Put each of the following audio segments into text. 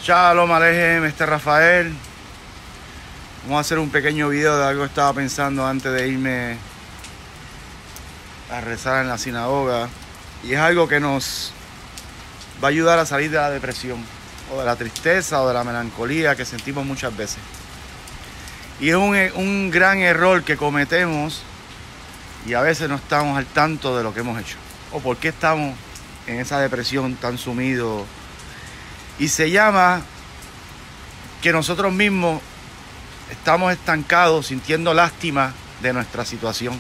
Shalom Alejem, este es Rafael. Vamos a hacer un pequeño video de algo que estaba pensando antes de irme a rezar en la sinagoga. Y es algo que nos va a ayudar a salir de la depresión, o de la tristeza, o de la melancolía que sentimos muchas veces. Y es un gran error que cometemos, y a veces no estamos al tanto de lo que hemos hecho, o por qué estamos en esa depresión tan sumidos. Y se llama que nosotros mismos estamos estancados, sintiendo lástima de nuestra situación.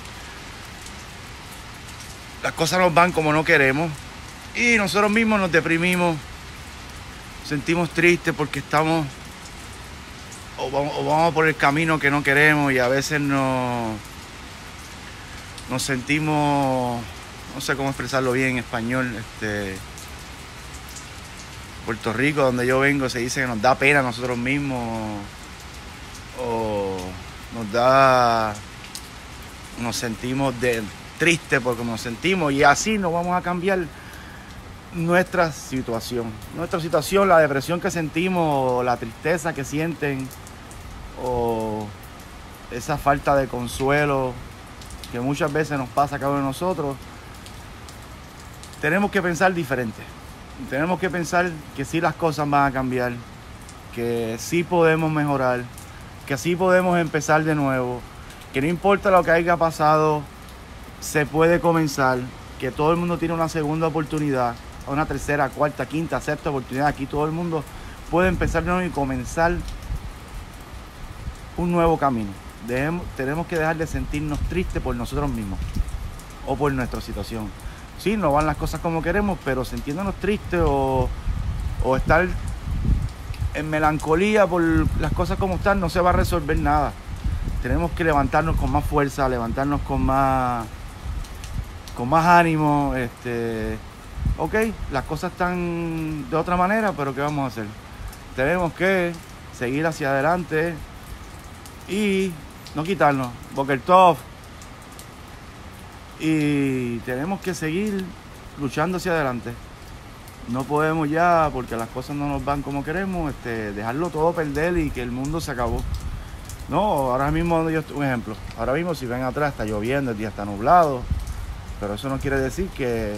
Las cosas nos van como no queremos y nosotros mismos nos deprimimos, sentimos tristes porque estamos o vamos por el camino que no queremos, y a veces nos sentimos, no sé cómo expresarlo bien en español, Puerto Rico, donde yo vengo, se dice que nos da pena a nosotros mismos, o nos sentimos tristes porque nos sentimos, y así no vamos a cambiar nuestra situación, la depresión que sentimos, o la tristeza que sienten, o esa falta de consuelo que muchas veces nos pasa a cada uno de nosotros. Tenemos que pensar diferente. Tenemos que pensar que sí, las cosas van a cambiar, que sí podemos mejorar, que sí podemos empezar de nuevo, que no importa lo que haya pasado, se puede comenzar, que todo el mundo tiene una segunda oportunidad, una tercera, cuarta, quinta, sexta oportunidad. Aquí todo el mundo puede empezar de nuevo y comenzar un nuevo camino. Tenemos que dejar de sentirnos tristes por nosotros mismos o por nuestra situación. Sí, no van las cosas como queremos, pero sintiéndonos tristes o estar en melancolía por las cosas como están, no se va a resolver nada. Tenemos que levantarnos con más fuerza, levantarnos con más ánimo. Ok, las cosas están de otra manera, pero ¿qué vamos a hacer? Tenemos que seguir hacia adelante y no quitarnos Boker Tov. Y tenemos que seguir luchando hacia adelante. No podemos ya, porque las cosas no nos van como queremos, dejarlo todo perder y que el mundo se acabó. No, ahora mismo, un ejemplo, ahora mismo si ven atrás está lloviendo, el día está nublado, pero eso no quiere decir que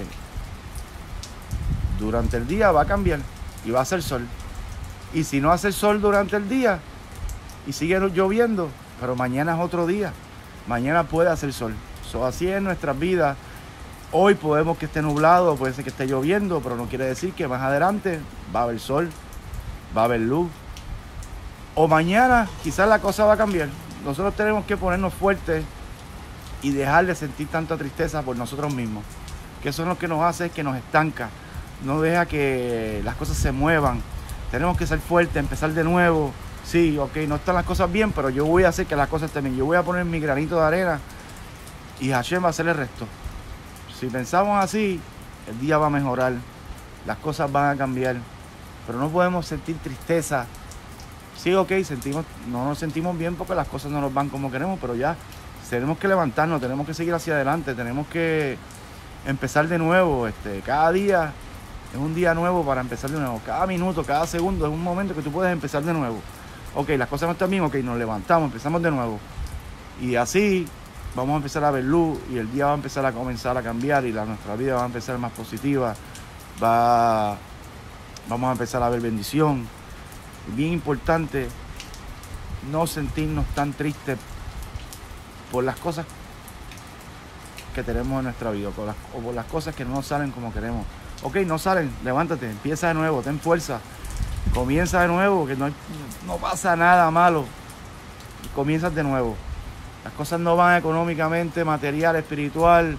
durante el día va a cambiar y va a hacer sol. Y si no hace sol durante el día y sigue lloviendo, pero mañana es otro día, mañana puede hacer sol. Así es nuestras vidas. Hoy podemos que esté nublado, puede ser que esté lloviendo, pero no quiere decir que más adelante va a haber sol, va a haber luz. O mañana quizás la cosa va a cambiar. Nosotros tenemos que ponernos fuertes y dejar de sentir tanta tristeza por nosotros mismos, que eso es lo que nos hace, es que nos estanca, no deja que las cosas se muevan. Tenemos que ser fuertes, empezar de nuevo. Sí, ok, no están las cosas bien, pero yo voy a hacer que las cosas estén bien. Yo voy a poner mi granito de arena y Hashem va a hacer el resto. Si pensamos así, el día va a mejorar, las cosas van a cambiar, pero no podemos sentir tristeza. Sí, ok, no nos sentimos bien porque las cosas no nos van como queremos, pero ya tenemos que levantarnos, tenemos que seguir hacia adelante, tenemos que empezar de nuevo. Cada día es un día nuevo para empezar de nuevo, cada minuto, cada segundo es un momento que tú puedes empezar de nuevo. Ok, las cosas no están bien, ok, nos levantamos, empezamos de nuevo, y así vamos a empezar a ver luz, y el día va a empezar a comenzar a cambiar, y nuestra vida va a empezar más positiva, vamos a empezar a ver bendición. Bien importante no sentirnos tan tristes por las cosas que tenemos en nuestra vida, o por las cosas que no nos salen como queremos. Ok, no salen, levántate, empieza de nuevo, ten fuerza, comienza de nuevo, que no pasa nada malo, comienzas de nuevo. Las cosas no van económicamente, material, espiritual,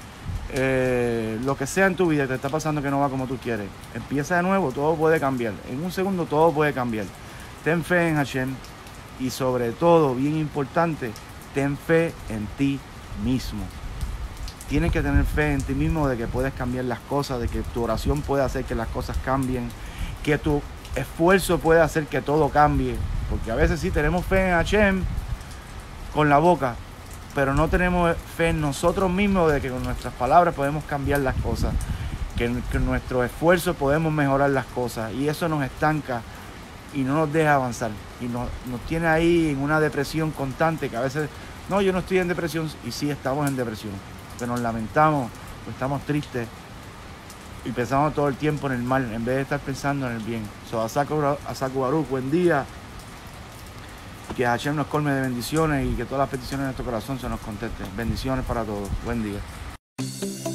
lo que sea en tu vida que te está pasando que no va como tú quieres. Empieza de nuevo, todo puede cambiar. En un segundo todo puede cambiar. Ten fe en Hashem y, sobre todo, bien importante, ten fe en ti mismo. Tienes que tener fe en ti mismo de que puedes cambiar las cosas, de que tu oración puede hacer que las cosas cambien, que tu esfuerzo puede hacer que todo cambie. Porque a veces sí tenemos fe en Hashem con la boca, pero no tenemos fe en nosotros mismos de que con nuestras palabras podemos cambiar las cosas. que nuestro esfuerzo podemos mejorar las cosas, y eso nos estanca y no nos deja avanzar, y nos tiene ahí en una depresión constante, que a veces, no, yo no estoy en depresión, y sí estamos en depresión, que nos lamentamos, pues estamos tristes, y pensamos todo el tiempo en el mal, en vez de estar pensando en el bien. Asaku Baruch, buen día, que Hashem nos colme de bendiciones, y que todas las peticiones de nuestro corazón se nos contesten. Bendiciones para todos, buen día.